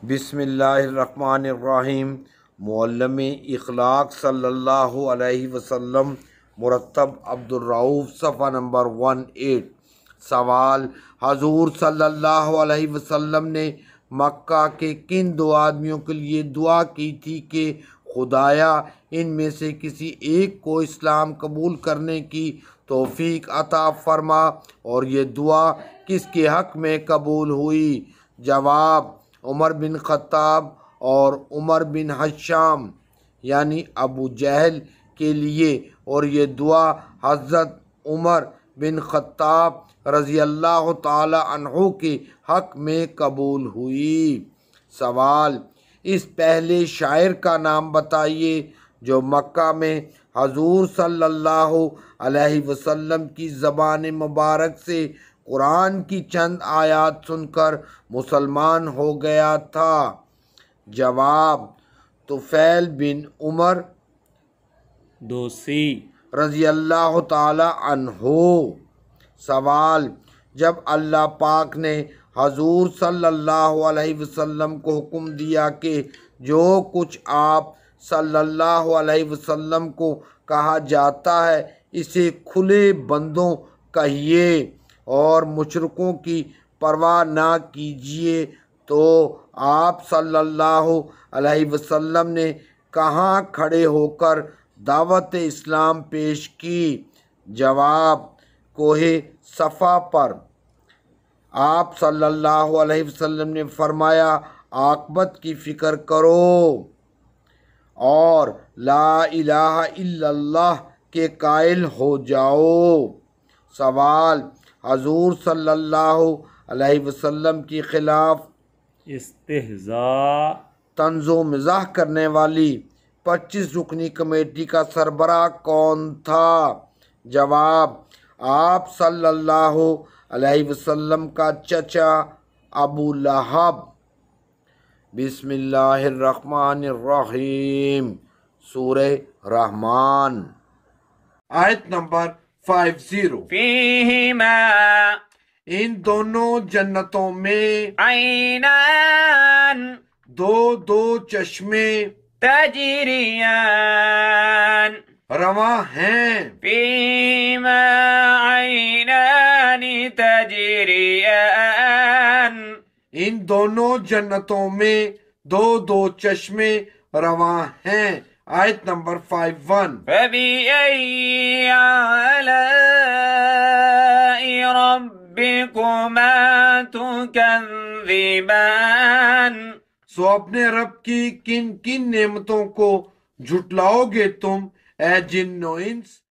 بسم اللہ الرحمن الرحیم۔ معلم اخلاق صلی اللہ علیہ وسلم، مرتب عبدالرؤف، صفحہ نمبر 18۔ سوال: حضور صلی اللہ علیہ وسلم نے مکہ کے کن دو آدمیوں کے لیے دعا کی تھی کہ خدایا ان میں سے کسی ایک کو اسلام قبول کرنے کی توفیق عطا فرما، اور یہ دعا کس کے حق میں قبول ہوئی؟ جواب: عمر بن خطاب اور عمر بن حشام یعنی ابو جہل کے لیے، اور یہ دعا حضرت عمر بن خطاب رضی اللہ تعالی عنہ کے حق میں قبول ہوئی۔ سوال: اس پہلے شاعر کا نام بتائیے جو مکہ میں حضور صلی اللہ علیہ وسلم کی زبان مبارک سے قرآن کی چند آیات سن کر مسلمان ہو گیا تھا۔ جواب: طفیل بن عمر دوسی رضی اللہ تعالی عنہ۔ سوال: جب اللہ پاک نے حضور صلی اللہ علیہ وسلم کو حکم دیا کہ جو کچھ آپ صلی اللہ علیہ وسلم کو کہا جاتا ہے اسے کھلے بندوں کہیے اور مشرکوں کی پرواہ نہ کیجیے، تو آپ صلی اللہ علیہ وسلم نے کہاں کھڑے ہو کر دعوت اسلام پیش کی؟ جواب: کوہ صفا پر۔ آپ صلی اللہ علیہ وسلم نے فرمایا عاقبت کی فکر کرو اور لا الہ الا اللہ کے قائل ہو جاؤ۔ سوال: حضور صلی اللہ علیہ وسلم کے خلاف استہزاء طنز و مزاح کرنے والی 25 رکنی کمیٹی کا سربراہ کون تھا؟ جواب: آپ صلی اللہ علیہ وسلم کا چچا ابو لہب۔ بسم اللہ الرحمن الرحیم۔ سورہ رحمان، آیت نمبر 50۔ فیہما ان دونوں جنتوں میں عینان دو چشمے تجریان رواں ہیں۔ فیہما عینان تجریان ان دونوں جنتوں میں دو چشمے رواں ہیں۔ آیت نمبر 51۔ فبأي آلاء ربكما تكذبان سو اپنے رب کی کن کن نعمتوں کو جھٹلاؤ گے تم، اے جن و انس؟